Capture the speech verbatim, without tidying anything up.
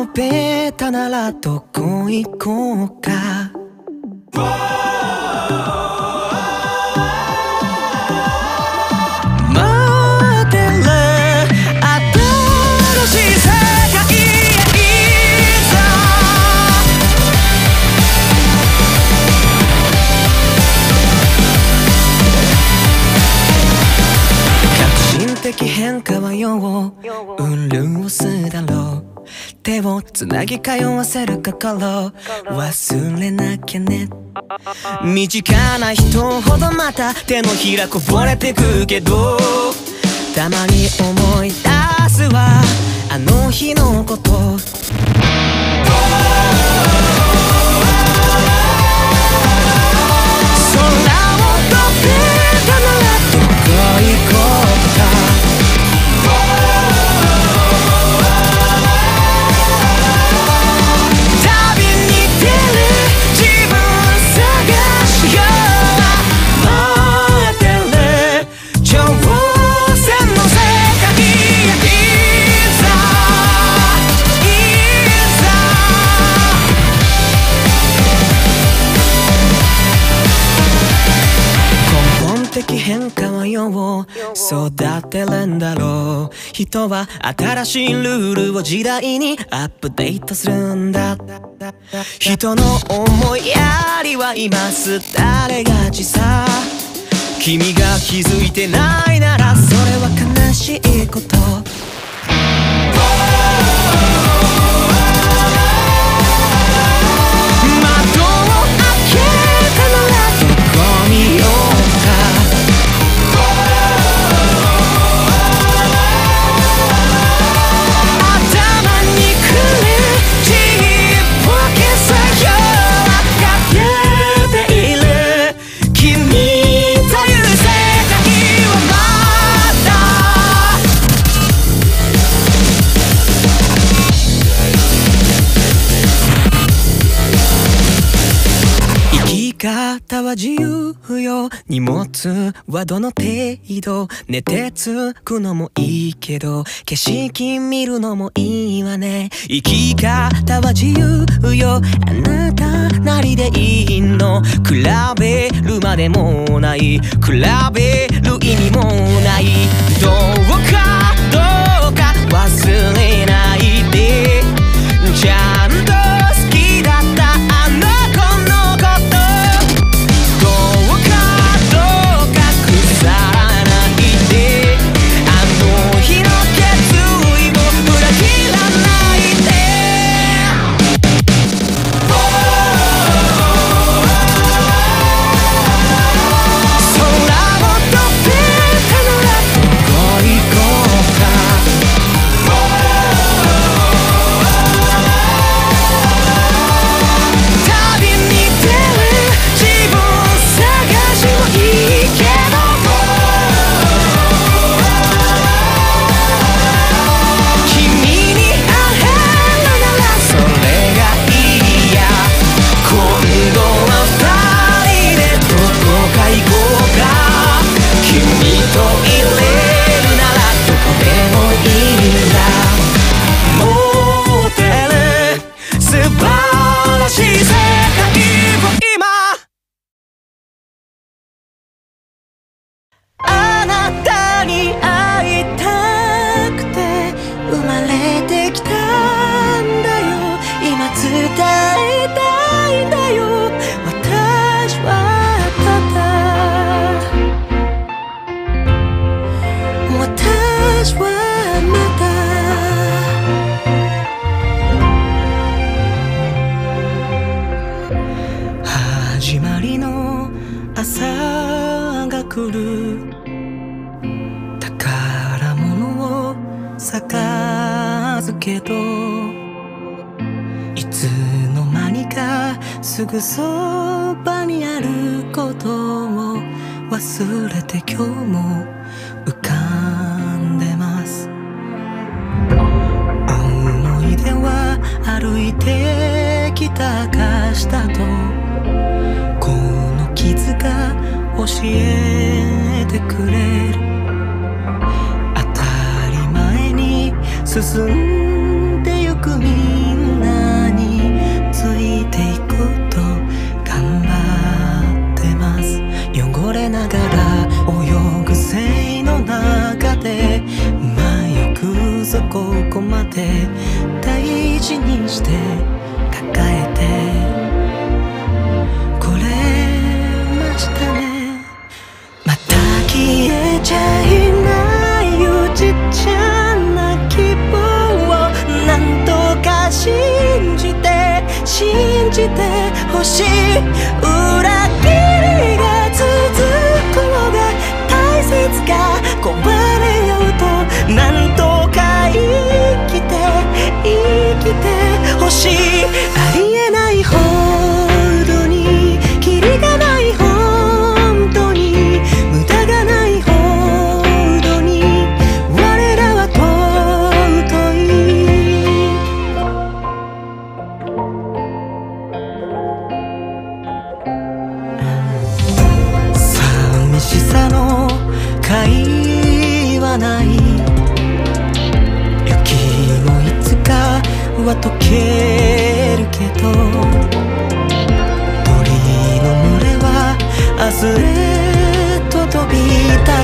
飛べたならどこ行こうか。変化は世を潤すだろう。手をつなぎ通わせる心忘れなきゃね。身近な人ほどまた手のひらこぼれてくけど、たまに思い出すわあの日のこと。変化は世を育てるんだろう。人は新しいルールを時代にアップデートするんだ。人の思いやりは今す誰がちさ。君が気づいてないならそれは悲しいこと。方は自由よ。荷物はどの程度。寝てつくのもいいけど景色見るのもいいわね。生き方は自由よ。あなたなりでいいの。比べるまでもない比べる意味もない。どうかどうか忘れないで。ちゃんと好きだったあの子のことすぐそばにあることを忘れて今日も浮かんでます。思い出は歩いてきたかしたとこの傷が教えてくれる。当たり前に進んでゆくみんなて大事にして抱えてこれましたね。また消えちゃいないよちっちゃな希望をなんとか信じて信じてほしい。裏切りが続くのが大切か壊れようとなんとか生きて生きてほしい。ありえないほどにキリがない本当に無駄がないほどに我らは尊い。寂しさの会はない。雪もいつかは溶けるけど鳥の群れは明日へと飛び立